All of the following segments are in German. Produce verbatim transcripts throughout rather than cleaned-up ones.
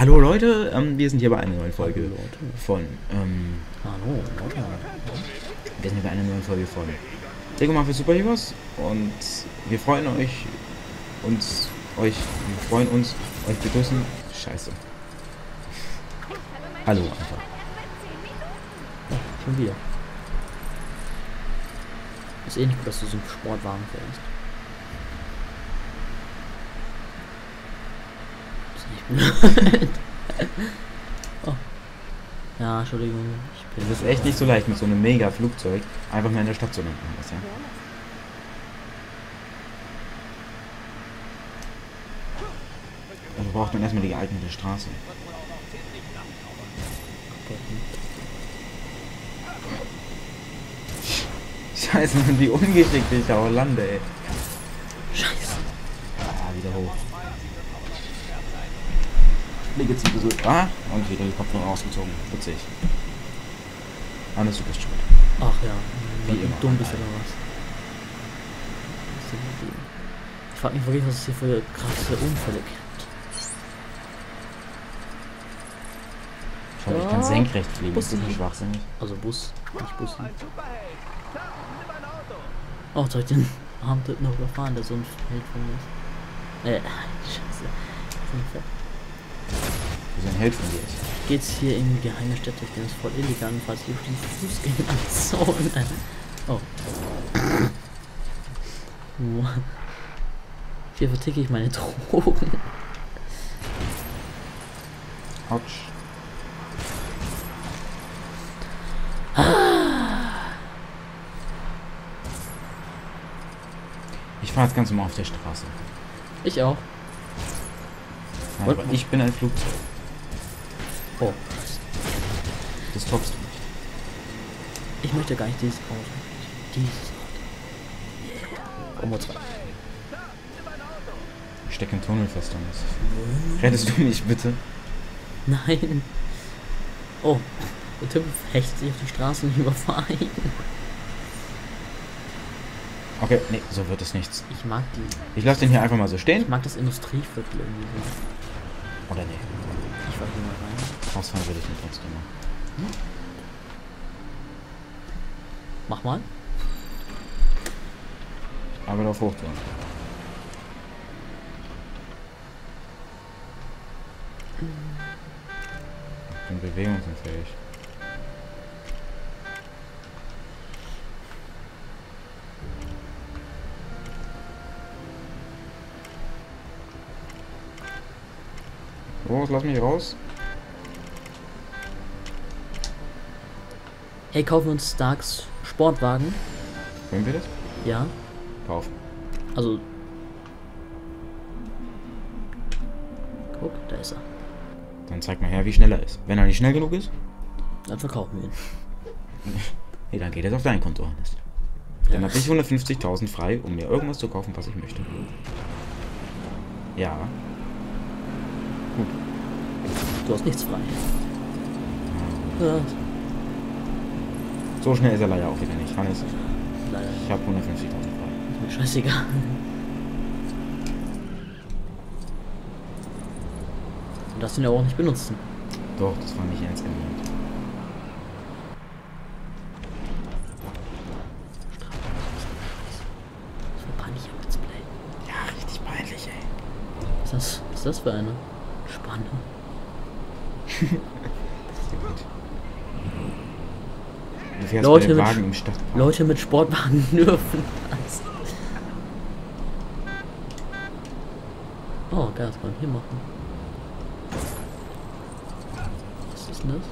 Hallo Leute, ähm, wir sind hier bei einer neuen Folge Hallo, Leute. von, ähm, Hallo, Leute. wir sind hier bei einer neuen Folge von Lego Marvel Super Heroes und wir freuen euch, uns, euch, wir freuen uns, euch begrüßen, scheiße. Hallo einfach. Oh, schon wieder. Ist eh nicht gut, dass du so einen Sportwagen fährst. Ist nicht blöd. Oh. Ja, Entschuldigung. Ich bin Es ist echt nicht so leicht mit so einem mega Flugzeug einfach mal in der Stadt zu landen, weißt du? Also braucht man erstmal die geeignete Straße. Scheiße, wie ungeschickt ich auch lande, ey. Scheiße. Ah, wieder hoch. Fliege zu Besuch. Ah, und wieder die Kopfhörer ausgezogen. Witzig. Alles super schuld. Ach ja. Wie Wie immer. dumm bist du oder was? Ich frag mich wirklich, was es hier für krasse Unfälle gibt. Schau, ich kann Ja, senkrecht fliegen. Ist das Bussi. nicht schwachsinnig? Also Bus, nicht Bussi. Oh, soll ich den armen Typen noch überfahren, der so ein Held von mir ist? Äh, scheiße. Wie so ein Held von dir ist. Geht's hier in die geheime Stätte, ich denke, das ist voll illegal, falls die Fußgängerzone. Oh. Oh. Hier verticke ich meine Drogen. Autsch. Ich fahre jetzt ganz normal auf der Straße. Ich auch. Nein, aber ich bin ein Flugzeug. Oh. Das toppst du nicht. Ich möchte gar nicht dieses Auto. Dieses Auto. Yeah. Combo zwei. Ich stecke im Tunnel fest, Thomas. Rettest du mich bitte? Nein. Oh. Der Typ hecht sich auf die Straße und überfahren. Okay, nee, so wird es nichts. Ich mag die. Ich lasse den hier einfach mal so stehen. Ich mag das Industrieviertel irgendwie so. Oder nee. Ich war hier mal rein. Ausfahren würde ich nicht trotzdem machen. Mach mal. Aber auf Hochtouren. Ich bin bewegungsunfähig. Los, lass mich raus. Hey, kaufen wir uns Starks Sportwagen. Wollen wir das? Ja. Kauf. Also. Guck, da ist er. Dann zeig mal her, wie schnell er ist. Wenn er nicht schnell genug ist, Dann verkaufen wir ihn. nee, dann geht es auf dein Konto, Hannes. Dann habe ich hundertfünfzigtausend frei, um mir irgendwas zu kaufen, was ich möchte. Ja. Gut. Du hast nichts frei. Ja, So schnell ist er leider auch wieder nicht. Hannes, leider. ich habe hundertfünfzigtausend frei. Ist mir scheißegal. Du darfst ihn ja auch nicht benutzen. Doch, das war nicht ernst gemeint. Das war peinlich am Let's Play. Ja, richtig peinlich, ey. Was ist das, was ist das für eine? Spanne. Du fährst Leute mit dem mit Wagen Sch- im Stadtpark. Leute mit Sportwagen dürfen das. Oh, geil, was kann man hier machen? Was ist denn das?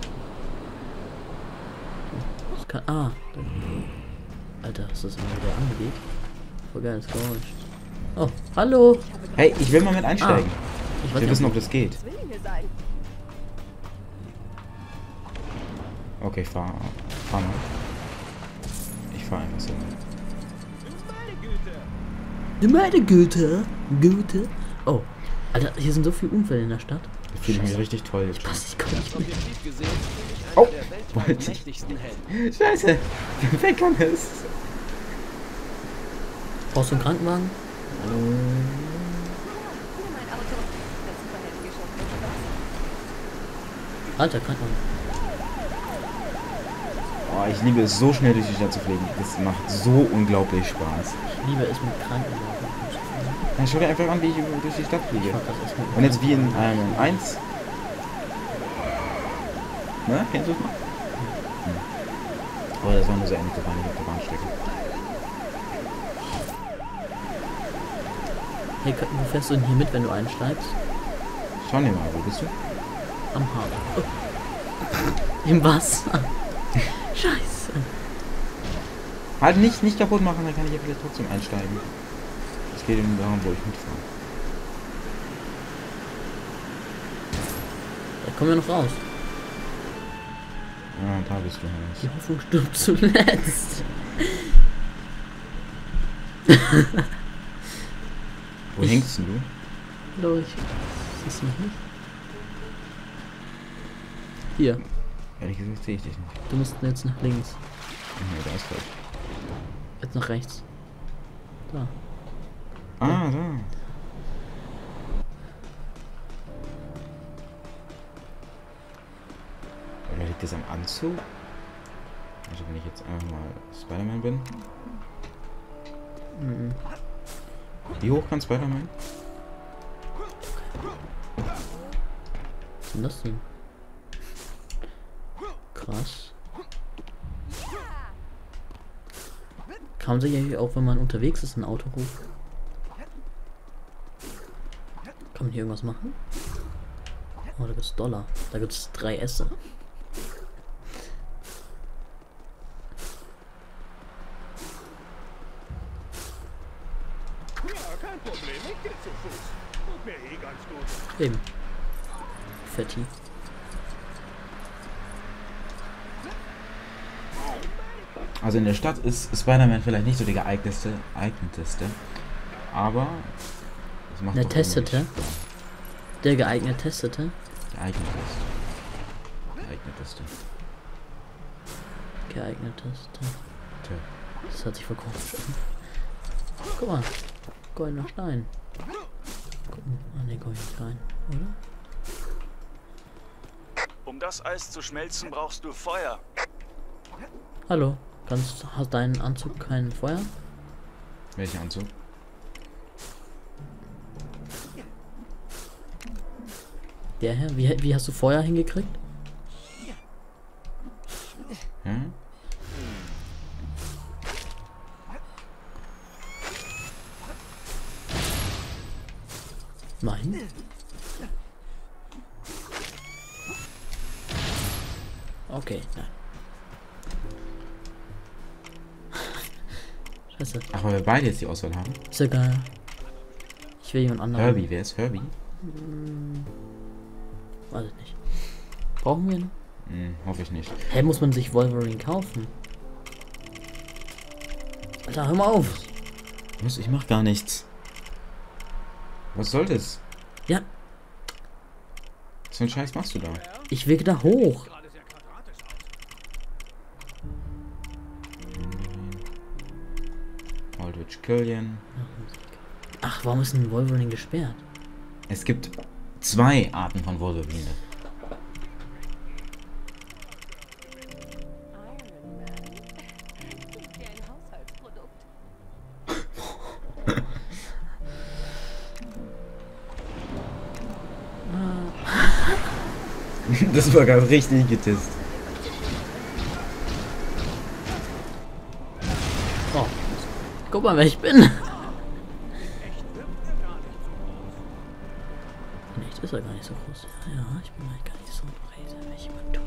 Das kann. Ah. da- Alter, ist das immer wieder angelegt? Voll geiles Geräusch. Oh, hallo! Hey, ich will mal mit einsteigen. Ah, ich Ich weiß will nicht, wissen, ob ob das geht. Okay, fahr, fahr mal. Ich fahr einfach so. Du meine Güte! Güte! Oh, Alter, hier sind so viele Unfälle in der Stadt. Ich fühle mich richtig toll jetzt schon. Was, ich komme nicht mit. Oh, wollte ich. Scheiße, der Wecker ist. Brauchst du einen Krankenwagen? Hallo. Alter, Krankenwagen. Oh, ich liebe es, so schnell durch die Stadt zu fliegen. Das macht so unglaublich Spaß. Ich liebe es mit Krankenwagen. Ja, schau dir einfach an, wie ich durch die Stadt fliege. Ich mach das erst mit Und jetzt wie in Iron Man eins. Ne? Kennst du es noch? Hm. Aber das war nur so ähnlich, da war nicht auf der Bahnstrecke. Hey, wo fährst du denn hier mit, wenn du einsteigst? Schau dir mal, wo bist du? Am Hafen. Oh. Im Wasser. Scheiße. Halt nicht, nicht kaputt machen, dann kann ich ja vielleicht trotzdem einsteigen. Es geht eben darum, wo ich mitfahre. Da kommen wir noch raus. Ja, da bist du halt. Die Hoffnung stirbt zuletzt. Wo Ich- hängst denn du? Hallo, ich... Siehst du mich nicht? Hier. Ehrlich gesagt sehe ich dich nicht. Du musst jetzt nach links. Nee, da ist falsch. Jetzt nach rechts. Da. Ah, da. Oder liegt das am Anzug? Also wenn ich jetzt einfach mal Spider-Man bin. Mhm. Wie hoch kann Spider-Man? Was ist denn das denn? Krass. Kann man sich ja auch, wenn man unterwegs ist, ein Auto rufen? Kann man hier irgendwas machen? Oh, da gibt's Dollar. Da gibt's drei Esse. Ja, kein Problem. Ich gehe zu Fuß. Tut mir eh ganz gut. Eben. Fetti. Also in der Stadt ist Spider-Man vielleicht nicht so der geeignetste, eigneteste, aber es macht Der doch Testete? irgendwie Spaß. Der geeignete Testete. Geeigneteste. Geeigneteste. Geeigneteste. Tja. Das hört sich voll komisch an. Guck mal. Goldener Stein. Gucken. Ah ne, komm ich nicht rein, oder? Um das Eis zu schmelzen, brauchst du Feuer. Hallo. Kannst, hast deinen Anzug kein Feuer? Welcher Anzug? Der hier? Wie, wie hast du Feuer hingekriegt? Hm? Nein. Okay, nein. Scheiße. Ach, weil wir beide jetzt die Auswahl haben. Ist egal. Ich will jemand anderen. Herbie, wer ist Herbie? Weiß ich nicht. Brauchen wir ihn? Hm, hoffe ich nicht. Hä, muss man sich Wolverine kaufen? Alter, hör mal auf. Was? Ich mach gar nichts. Was soll das? Ja, Was für einen Scheiß machst du da? ich will da hoch. Gerade sehr quadratisch aus. Aldrich Killian. Ach, warum ist denn Wolverine gesperrt? Es gibt zwei Arten von Wolverine. Iron Man. Klingt wie ein Haushaltsprodukt. Das war gerade richtig getisst. Oh. Guck mal, wer ich bin. In echt ist er gar nicht so groß. Ja, ich bin halt gar nicht so breit, wenn ich mal tue.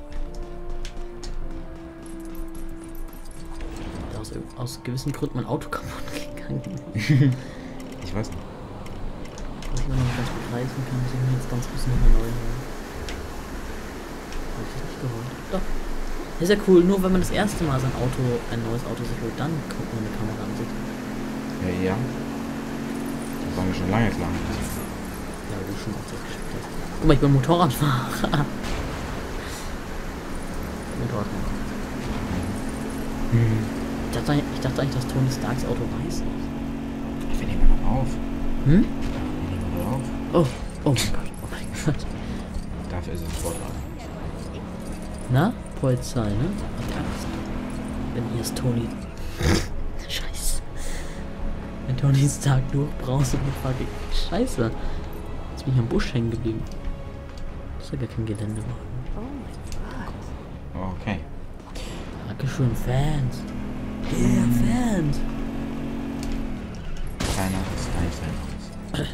Da ist aus gewissen Gründen mein Auto kaputt gegangen. Ich weiß nicht. Was ich noch nicht ganz begreifen kann, muss ich mir jetzt ganz kurz nochmal neu holen. Hab ich das nicht geholt? Doch. Ist ja cool, nur wenn man das erste Mal sein Auto, ein neues Auto sich holt, dann kommt man eine Kamera an sich. Ja, ja. Das war mir schon lange klar. Ja, weil du schon oft das gespielt hast. Guck mal, ich bin Motorradfahrer. Motorradfahrer. Hm. Ich dachte, eigentlich- ich dachte eigentlich, dass Tony Starks Auto weiß ist. Wir nehmen mal auf. Hm? Wir nehmen mal auf. Oh, oh mein Gott, oh mein Gott. Dafür ist es ein Sportwagen. Na, Polizei, ne? Habt ihr Angst? Wenn hier ist Tony. Scheiße. Wenn Tony Stark durchbrauchst und fucking. Scheiße. Jetzt bin ich am Busch hängen geblieben. Das ist ja gar kein Gelände machen. Oh mein Gott. Okay. Dankeschön, Fans. Yeah, Fans. Keiner ist ein Fan.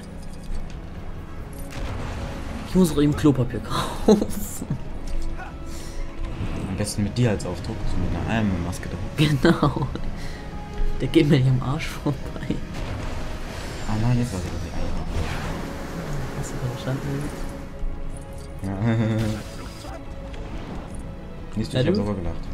Ich muss auch eben Klopapier kaufen. Am besten mit dir als Aufdruck, so mit einer Almenmaske drauf. Genau. Der geht mir nicht am Arsch vorbei. Ah nein, jetzt weiß ich, was ich eigentlich mache. Hast du verstanden? Ja. Siehst du, Ja, ich hab du? sogar gelacht.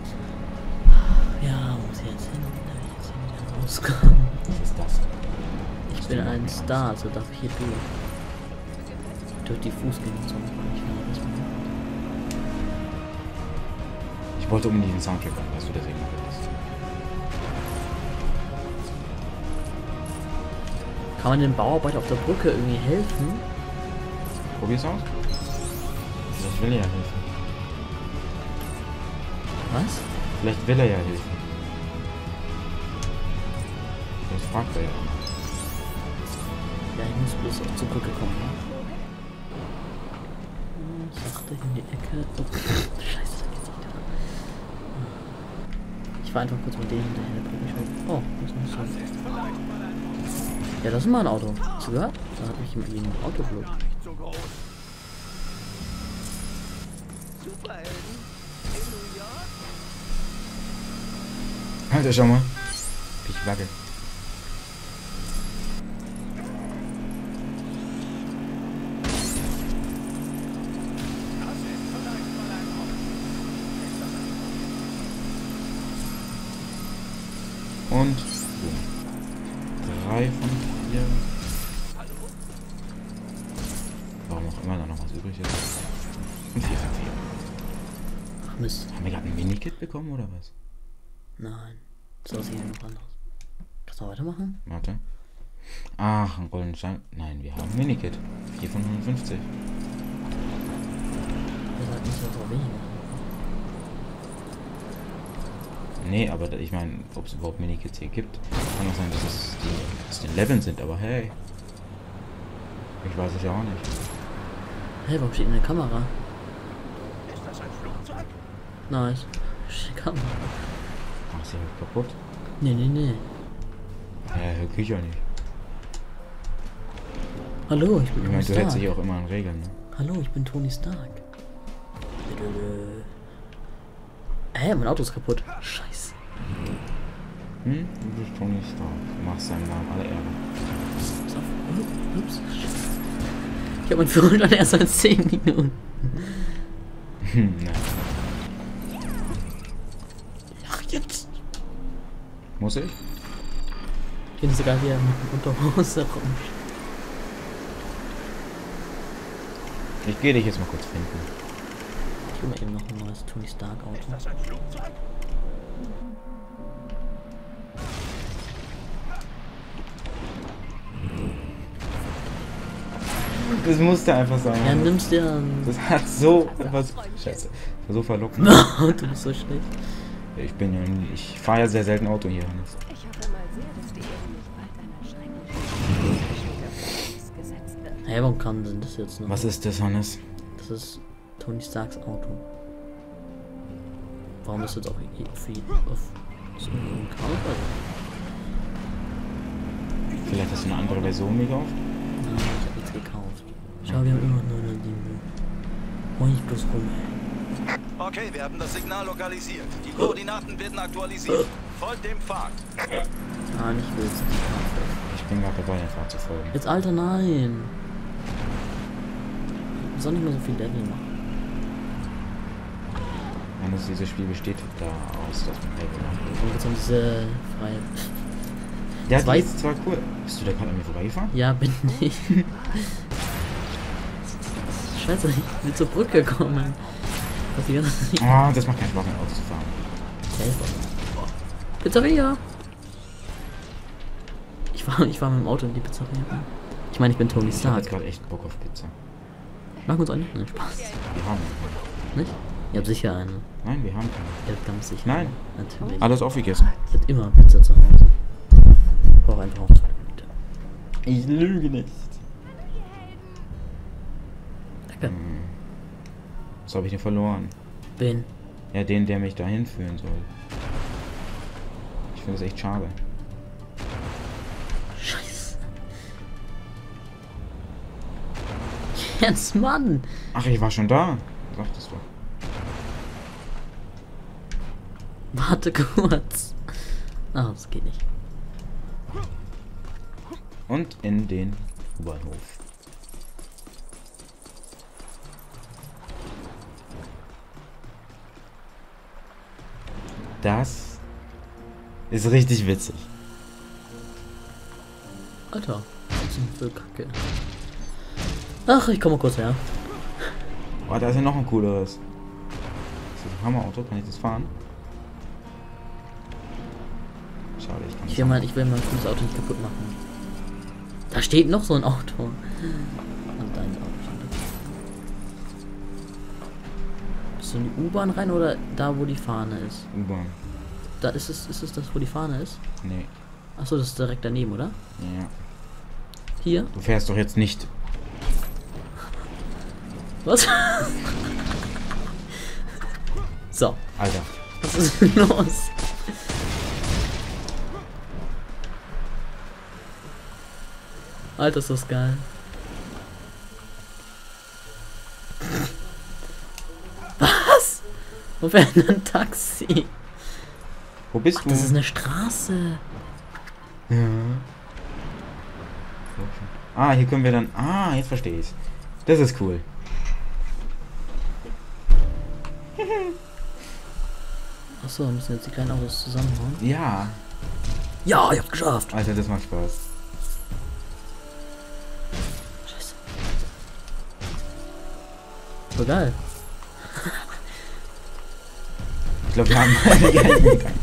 Ja, wo muss ich jetzt hin? Da will ich jetzt hier wieder rauskommen. Was ist das? Ich bin ein Star, also darf ich hier durch. Durch die Fußgängerzone. Ich will das machen. Ich wollte unbedingt den Soundtrack an, weißt du, deswegen mache ich das. Kann man den Bauarbeiter auf der Brücke irgendwie helfen? Probier's aus. Vielleicht will er ja helfen. Was? Vielleicht will er ja helfen. Vielleicht fragt er ja. Ja, ich muss bloß auch zur Brücke kommen. Ne? Sachte in die Ecke. Oh, Scheiße, da geht's nicht. Ich fahr einfach kurz mit denen hinterher. Der bringt mich halt. Oh, das ist nicht so. Ja, das ist mal ein Auto. Hast du gehört? Da hat mich jemand gegen ein Auto blöd. Nicht so groß. Superhelden in New York? Alter, schau mal. Ich wackel. Und so. Drei von vier. Warum auch immer da noch was übrig ist. Und vier von vier. Ach Mist. Haben wir gerade ein Minikit bekommen oder was? Nein. So sieht noch anders. Kannst du noch weitermachen? Warte. Ach, ein goldenen Stein. Nein, wir haben ein Minikit. vier von hundertfünfzig. Wir sollten es auch weniger. Nee, aber da- ich meine, ob es überhaupt Minikits hier gibt. Kann auch sein, dass es die aus den Leveln sind, aber hey. Ich weiß es ja auch nicht. Hey, warum steht eine Kamera? Ist das ein Flugzeug? Nice. Steht eine Kamera. Ach, ist die halt kaputt? Nee, nee, nee. Äh, krieg ich ja nicht. Hallo, ich bin Ich Tony meine, du hältst Stark. dich auch immer an Regeln, ne? Hallo, ich bin Tony Stark. Hä, mein Auto ist kaputt. Scheiße. Hm? Du bist Tony Stark. Du machst seinem Namen alle Ehre. Pass auf. Ups. Ich hab meinen Führerschein erst seit zehn Minuten. Hm, ne. Ach, jetzt. Muss ich? Ich bin sogar hier mit dem Unterhose rum. Ich gehe dich jetzt mal kurz finden. Ich will mal eben noch ein neues Tony Stark Auto. Ist das ein Flugzeug? Das musste einfach sein. Ja, nimm's dir an. Das hat so was. Scheiße. Das war so verlockend. Du bist so schlecht. Ich bin ja. Ich fahre ja sehr selten Auto hier. Hannes. Ich hoffe mal sehr, dass die Erde nicht bald einer Scheingesetzt wird. Hey, warum kann denn das jetzt noch? Was ist das, Hannes? Das ist Tony Starks Auto. Warum ist das auch auf, auf so einem Cover? Vielleicht hast du eine andere Version gekauft? Nein, ich hab nichts gekauft. Schau, wir haben immer noch neunhundertsieben. Hol ich bloß rum, ey. Okay, wir haben das Signal lokalisiert. Die Koordinaten werden aktualisiert. Folgt dem Pfad. Ah, nicht willst du. Ich bin gerade dabei, den Pfad zu folgen. Jetzt, Alter, nein. Ich soll nicht mehr so viel Level machen. Hannes, dieses Spiel besteht da aus, dass man Level macht. Und jetzt haben diese freie. Ja, Zwei- die ist zwar cool. Bist du da gerade an mir vorbeigefahren? Ja, bin ich. Scheiße, ich bin zur Brücke gekommen. Was die ganze Zeit. Ah, das macht keinen Spaß, mit Auto zu fahren. Pizzeria! Ich war, ich war mit dem Auto in die Pizzeria. Ich meine, ich bin Tony Ich habe Stark. jetzt gerade echt Bock auf Pizza. Machen wir uns einen? Nein, Spaß. Wir haben Nicht? Ihr habt sicher eine. Nein, wir haben keine. Ihr habt ganz sicher. Nein. Natürlich. Alles aufgegessen. Ich hab immer Pizza zu Hause. Ich brauche einfach auch zwei Minuten. Ich lüge nicht. Danke. Hm. Was habe ich denn verloren? Wen? Ja, den, der mich dahin führen soll. Ich finde das echt schade. Scheiße. Jetzt, Mann! Ach, ich war schon da. Sagtest du. Warte kurz. Ah, das geht nicht. Und in den U-Bahnhof. Das ist richtig witzig. Alter, was ist denn für Kacke? Ach, ich komme kurz her. Oh, da ist ja noch ein cooleres. Das ist ein Hammerauto. Kann ich das fahren? Schade, ich kann Ich will, mein, ich will mein cooles Auto nicht kaputt machen. Da steht noch so ein Auto. Und dein Auto steht da. Bist du in die U-Bahn rein oder da, wo die Fahne ist? U-Bahn. Da ist es, ist es das, wo die Fahne ist? Nee. Achso, das ist direkt daneben, oder? Ja. Hier? Du fährst doch jetzt nicht. Was? So, Alter. was ist denn los? Alter, ist das geil. Was? Wo fährt denn ein Taxi? Wo bist Ach, du? das ist eine Straße. Ja. Ah, hier können wir dann... Ah, jetzt verstehe ich's. Das ist cool. Achso, müssen jetzt die kleinen Autos zusammenhauen. Ja. Ja, ich hab's geschafft. Alter, das macht Spaß. Scheiße. Voll geil. Ich glaube, wir haben alle gleichen Gedanken.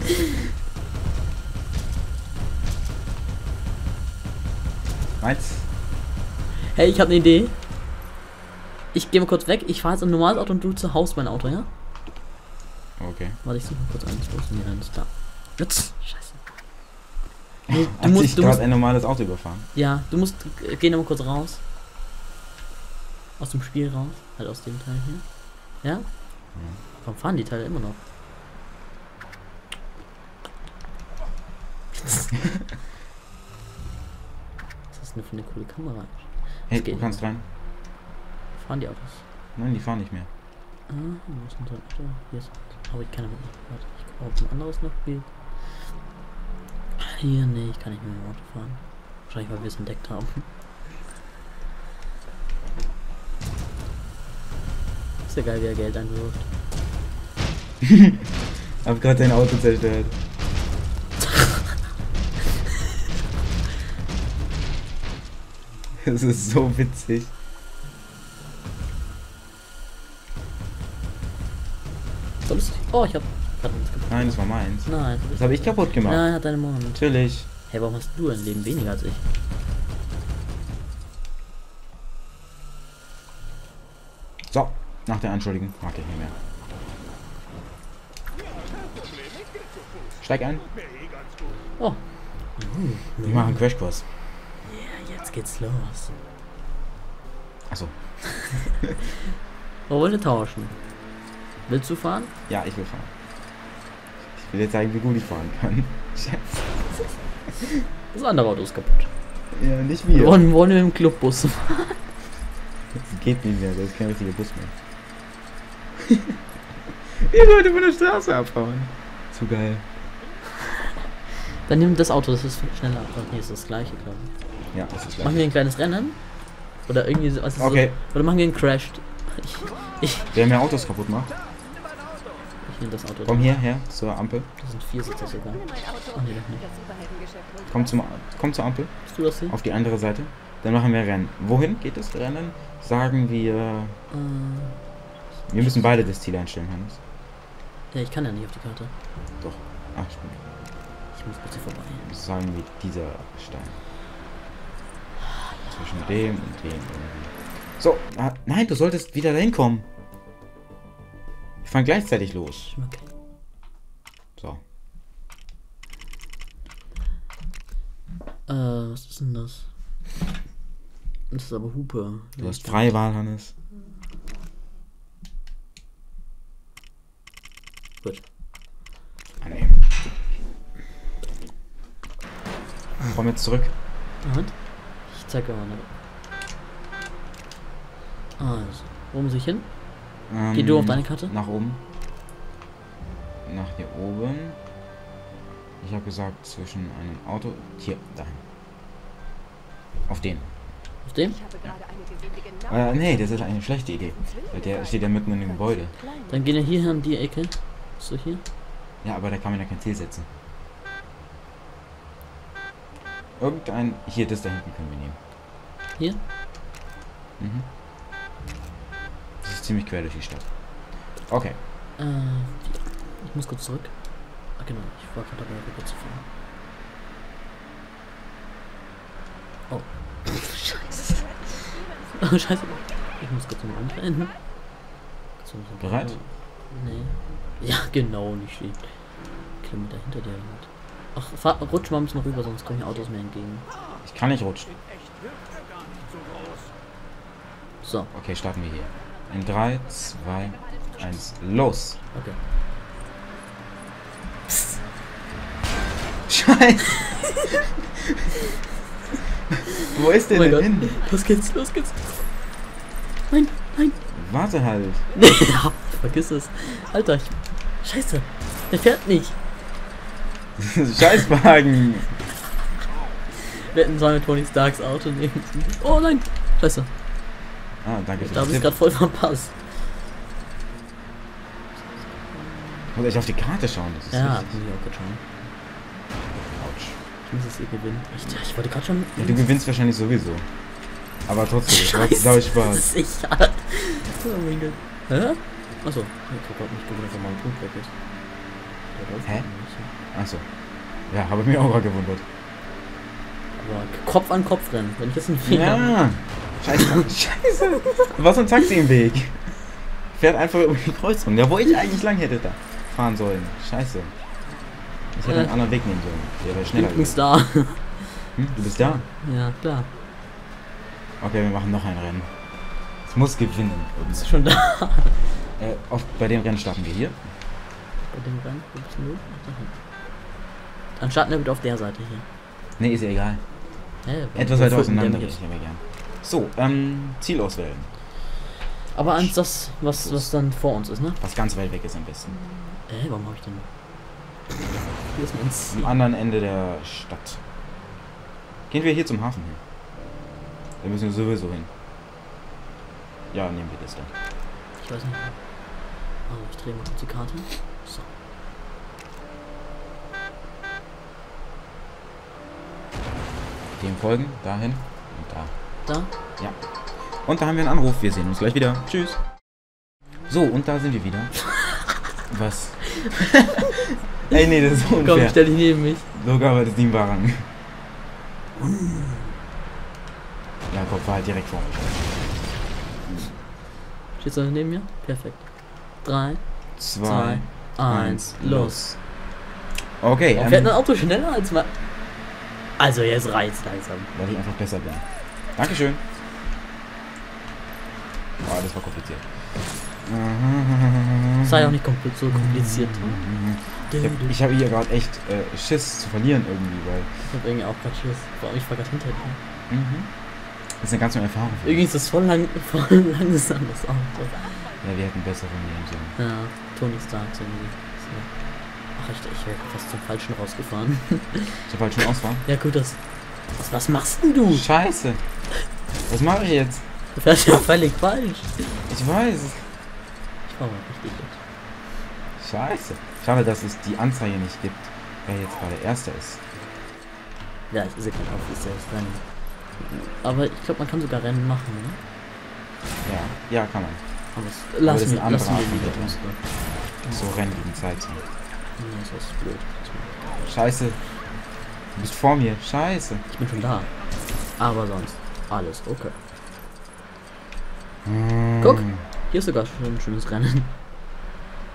Meins? Hey, ich habe eine Idee. Ich gehe mal kurz weg. Ich fahre jetzt ein normales Auto und du zu Hause mein Auto, ja? Okay. Warte, ich suche mal kurz eins los. Nee, dann ist da. Jetzt. Scheiße. Nee, du Hat musst, sich du gerade musst, ein normales Auto überfahren. ja, du musst, äh, geh noch mal kurz raus. Aus dem Spiel raus. Halt aus dem Teil hier. Ja? Warum fahren die Teile immer noch? Was ist denn für eine coole Kamera? Hey, Das geht du kannst rein. Fahren die Autos? Nein, die fahren nicht mehr. Ah, wo ist denn der Auto? Hier ist. Habe ich keine mit. Warte, ich gucke, ob ein anderes noch geht. Hier, nee, ich kann nicht mehr mit dem Auto fahren. Wahrscheinlich, weil wir es entdeckt haben. Ist ja geil, wie er Geld einwirft. Hab gerade dein Auto zerstört. Das ist so witzig. So lustig. Oh, ich hab. Warte, das kaputt. Nein, das war meins. Nein, Das habe ich kaputt gemacht. Nein, hat deine Mom. Natürlich. Hey, warum hast du ein Leben weniger als ich? So, nach der Anschuldigung mag ich nicht mehr. Steig ein. Oh. Wir machen Crashkurs. Ja, jetzt geht's los. Achso. Wir wollen tauschen. Willst du fahren? Ja, ich will fahren. Ich will jetzt zeigen, wie gut ich fahren kann. Scheiße. Das andere Auto ist kaputt. Ja, nicht Wir wir. wollen, wollen wir im Clubbus fahren. Das geht nicht mehr, das ist kein richtiger Bus mehr. Ihr Leute von der Straße abhauen. Zu geil. Dann nimm das Auto, das ist schneller. Oh, nee, ist das gleiche, glaube ich. Ja, das ist Machen gleich. wir ein kleines Rennen? Oder irgendwie so, was ist Okay. so, oder machen wir einen Crash? Ich, ich, Wer mehr Autos kaputt macht, ich nehme das Auto. komm hierher zur Ampel. Das sind vier Sitze sogar. Mein Auto. Oh, nee, doch nicht. Das Superheldengeschäft holt Komm, zum, komm zur Ampel. Bist du das hier? Auf die andere Seite. Dann machen wir Rennen. Wohin geht das Rennen? Sagen wir. Äh, Wir müssen beide das Ziel einstellen, Hannes. ja, ich kann ja nicht auf die Karte. Doch. Ach, stimmt. Ich muss bitte vorbei. Sagen wir dieser Stein. Zwischen dem und dem irgendwie. So, ah, nein, du solltest wieder dahin kommen. fahren gleichzeitig los. Okay. So. Äh, was ist denn das? Das ist aber Hupe. Du hast freie Wahl, Hannes. Gut. Annehmen. Komm jetzt zurück. Und? Ich zeige mal. Also, wo muss ich hin? Ähm, Geh du auf deine Karte? Nach oben. Nach hier oben. Ich habe gesagt, zwischen einem Auto... Hier, dahin. Auf den. Auf dem? Ich habe gerade eine gesehen, die genau Äh, nee, das ist eine schlechte Idee. Weil der steht ja mitten in dem Gebäude. Dann gehen wir hier an die Ecke. So hier. Ja, aber da kann man ja kein Ziel setzen. Irgendein... Hier, das da hinten können wir nehmen. Hier? Mhm. Das ist ziemlich quer durch die Stadt. Okay. Äh, ich muss kurz zurück. Ah, genau. Ich war gerade dabei, rüber zu fahren. Oh. Scheiße. Oh, scheiße. Ich muss kurz mal umdrehen. Kurz mal so- Bereit? Nee. Ja, genau, nicht steht. Kilometer hinter dir. Halt. Ach, fahr, rutsch mal ein bisschen rüber, sonst kommen hier Autos mehr entgegen. Ich kann nicht rutschen. So, Okay, starten wir hier. In drei, zwei, eins, los! okay. Scheiße! Wo ist der Oh mein denn Gott. hin? Los geht's, los geht's. Nein, nein. Warte halt. Nee, ja, vergiss es. Alter, ich... Scheiße. Der fährt nicht. Scheißwagen! Wir hätten zwar mit Tony Starks Auto nehmen. Oh nein. Scheiße. Ah, danke für Da hab den ich Tipp. gerade voll verpasst. Muss ich auf die Karte schauen, das ist Ja, muss wichtig. ich auch gerade schauen. Autsch. Ich muss es hier gewinnen. Ich, ich wollte gerade schon... Ja, du gewinnst wahrscheinlich sowieso. Aber trotzdem, das macht Scheiße, sau das Spaß. ist echt hart. Oh mein Gott. Hä? Achso. Ich hab grad nicht gewundert, dass mein Punkt weg ist. Der läuft Hä? nicht. Achso. Ja, habe ich mich auch gerade gewundert. Aber Kopf an Kopf rennen. Wenn ich jetzt einen Finger... Ja! Scheiße. Scheiße! Du warst ein Taxi im Weg. Fährt einfach über die Kreuzung. Ja, wo ich eigentlich lang hätte da fahren sollen. Scheiße. Ich hätte Äh. einen anderen Weg nehmen sollen. Der wäre schneller Übrigens gewesen. da. Hm, du bist da? Ja, klar. Okay, wir machen noch ein Rennen. Es muss gewinnen. Ist schon da. Äh, auf, bei dem Rennen starten wir hier. Bei dem Rennen, wo bist du? Ach, da hinten. Dann starten wir bitte auf der Seite hier. Nee, ist ja egal. Hä, Etwas wo weiter führt denn der auseinander. mich Ich jetzt? aber gern. So, ähm, Ziel auswählen. Aber eins das, was, was dann vor uns ist, ne? Was ganz weit weg ist am besten. Äh, warum habe ich denn... Hier ist mein Ziel. Am anderen Ende der Stadt. Gehen wir hier zum Hafen hin. Da müssen wir sowieso hin. Ja, nehmen wir das dann. Ich weiß nicht. Also ich drehe mal kurz die Karte. So. Dem folgen, dahin und da. Da. Ja. Und da haben wir einen Anruf. Wir sehen uns gleich wieder. Tschüss. So, und da sind wir wieder. Was? Ey, nee, das ist Komm, unfair. stell dich neben mich. Sogar bei das Team Barang. Ja, Kopf war halt direkt vor mir. Stehst du neben mir? Perfekt. Drei, Zwei, zwei, eins, los. Okay, Warum fährt ähm, ein Auto schneller als mal... Also jetzt reizt langsam. weil ich einfach besser bin. Dankeschön. Oh, das war kompliziert. Sei auch nicht kompl so kompliziert. Ich habe ich hab hier gerade echt äh, Schiss zu verlieren irgendwie, weil... Ich hab irgendwie auch grad Schiss. Vor allem, ich war grad hinter dir. Mhm. Das ist eine ganz neue Erfahrung. für mich. Irgendwie ist das voll, lang, voll langsam, das Auto. Ja, wir hätten bessere nehmen sollen. Ja, Tony Stark irgendwie. So. Ach, ich, ich wäre fast zum Falschen rausgefahren. Zur falschen Ausfahrt. Ja gut, das... Was, was machst denn du? Scheiße. Was mache ich jetzt? Du fährst ja völlig falsch. Ich weiß. Ich war mal richtig gut. Scheiße. Schade, dass es die Anzeige nicht gibt, wer jetzt gerade Erster ist. Ja, ich sehe gerade auf, wie es selbst Rennen. Aber ich glaube, man kann sogar Rennen machen, ne? Ja, ja, kann man. Aber es, Aber lass das ist mir, ein lass mir anderer lieber Anbieter. das. So Rennen gegen Zeitzeit. Ja, das ist blöd. Scheiße. Du bist vor mir. Scheiße. Ich bin schon da. Aber sonst, alles okay. Guck, hier ist sogar schon ein schönes Rennen.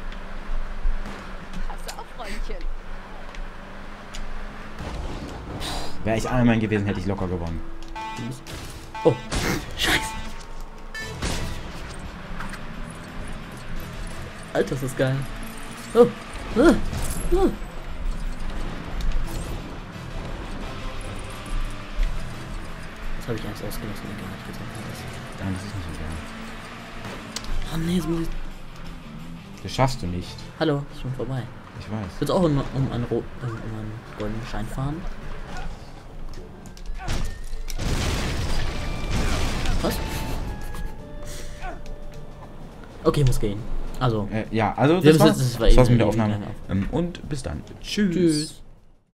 Wäre ich Iron Man gewesen, hätte ich locker gewonnen. Oh, scheiße. Alter, ist das geil. Oh, ah, ah. Das habe ich eins ausgelassen, egal, ich gesagt habe. Nein, das ist nicht egal. Oh nee, jetzt muss ich... Das schaffst du nicht. Hallo, ist schon vorbei. Ich weiß. Willst du auch um, um, einen, Ro um, um einen goldenen Schein fahren? Was? Okay, muss gehen. Also. Äh, ja, also Wir das müssen war's. jetzt- das war Das war's eben- mit der Aufnahme. eben- Ähm, und bis dann. Tschüss. Tschüss.